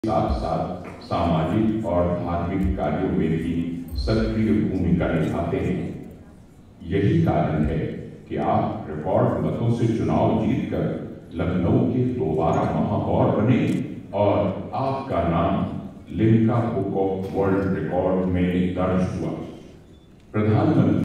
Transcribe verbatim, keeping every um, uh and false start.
साथ साथ सामाजिक और धार्मिक कार्यों में भी सक्रिय भूमिका निभाते हैं। यही कारण है कि आप रिकॉर्ड मतों से चुनाव जीतकर लखनऊ के दोबारा महापौर बने और आपका नाम Limca book of world record में दर्ज हुआ। प्रधानमंत्री